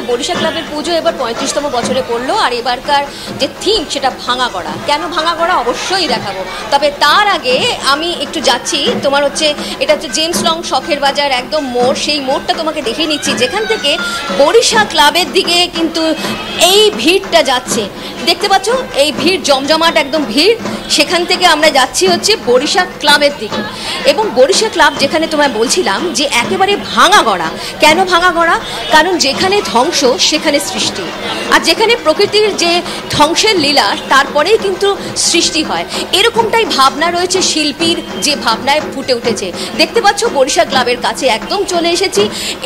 বরিশা ক্লাবের পুজো এবার 35তম বছরে পড়লো, আর এবারকার যে থিম সেটা ভাঙা গড়া। কেন ভাঙা গড়া অবশ্যই দেখাবো, তবে তার আগে আমি একটু যাচ্ছি তোমার হচ্ছে এটা হচ্ছে জেমস লং শখের বাজার একদম মোড়, সেই মোড়টা তোমাকে দেখিয়ে নিচ্ছি যেখান থেকে বরিশা ক্লাবের দিকে কিন্তু এই ভিড়টা যাচ্ছে। দেখতে পাচ্ছ এই ভিড় জমজমাট একদম ভিড়, সেখান থেকে আমরা যাচ্ছি হচ্ছে বরিশা ক্লাবের দিকে। এবং বরিশা ক্লাব যেখানে তোমায় বলছিলাম যে একেবারে ভাঙা গড়া। কেন ভাঙা গড়া? কারণ যেখানে ধ্বংস সেখানে সৃষ্টি, আর যেখানে প্রকৃতির যে ধ্বংসের লীলা তারপরেই কিন্তু সৃষ্টি হয়, এরকমটাই ভাবনা রয়েছে শিল্পীর, যে ভাবনায় ফুটে উঠেছে। দেখতে পাচ্ছ বরিশা ক্লাবের কাছে একদম চলে এসেছি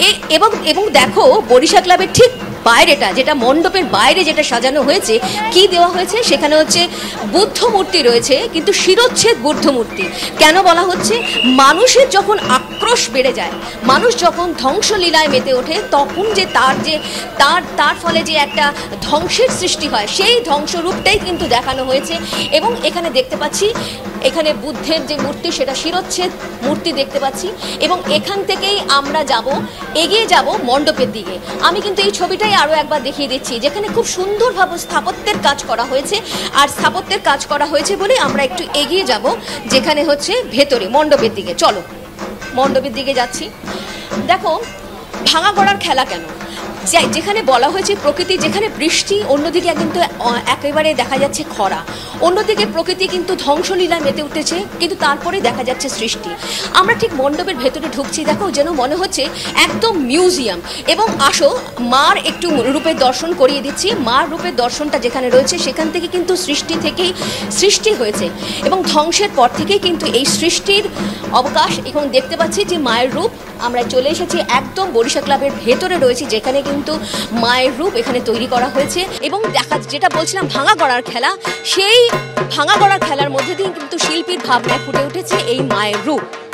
এবং দেখো বরিশা ক্লাবের ঠিক বাইরেটা, যেটা মণ্ডপের বাইরে যেটা সাজানো হয়েছে, কি দেওয়া হয়েছে সেখানে হচ্ছে বুদ্ধ মূর্তি রয়েছে, কিন্তু শিরোচ্ছেদ বুদ্ধ মূর্তি। কেন বলা হচ্ছে? মানুষের যখন আক্রোশ বেড়ে যায়, মানুষ যখন ধ্বংসলীলায় মেতে ওঠে, তখন যে তার ফলে যে একটা ধ্বংসের সৃষ্টি হয়, সেই ধ্বংসরূপটাই কিন্তু দেখানো হয়েছে। এবং এখানে দেখতে পাচ্ছি এখানে বুদ্ধের যে মূর্তি সেটা শিরোচ্ছেদ মূর্তি দেখতে পাচ্ছি। এবং এখান থেকেই আমরা এগিয়ে যাব মণ্ডপের দিকে। আমি কিন্তু এই ছবিটাই আরও একবার দেখিয়ে দিচ্ছি, যেখানে খুব সুন্দরভাবে স্থাপত্যের কাজ করা হয়েছে, আর স্থাপত্যের কাজ করা হয়েছে বলে আমরা একটু এগিয়ে যাব যেখানে হচ্ছে ভেতরে মণ্ডপের দিকে। চলো মণ্ডপের দিকে যাচ্ছি। দেখো ভাঙা গড়ার খেলা কেন, যেখানে বলা হয়েছে প্রকৃতি, যেখানে বৃষ্টি, অন্যদিকে কিন্তু একেবারে দেখা যাচ্ছে খরা, অন্যদিকে প্রকৃতি কিন্তু ধ্বংসলীলায় মেতে উঠেছে, কিন্তু তারপরে দেখা যাচ্ছে সৃষ্টি। আমরা ঠিক মণ্ডপের ভেতরে ঢুকছি, দেখো যেন মনে হচ্ছে একদম মিউজিয়াম। এবং আসো মার একটু রূপের দর্শন করিয়ে দিচ্ছি। মার রূপের দর্শনটা যেখানে রয়েছে সেখান থেকে কিন্তু সৃষ্টি হয়েছে, এবং ধ্বংসের পর থেকেই কিন্তু এই সৃষ্টির অবকাশ। এখন দেখতে পাচ্ছি যে মায়ের রূপ, আমরা চলে এসেছি একদম বরিশা ক্লাবের ভেতরে রয়েছি, যেখানে কিন্তু মায়ের রূপ এখানে তৈরি করা হয়েছে। এবং যেটা বলছিলাম ভাঙা গড়ার খেলা, সেই ভাঙা গড়ার খেলার মধ্যে দিয়ে কিন্তু শিল্পীর ভাবনায় ফুটে উঠেছে এই মায়ের রূপ।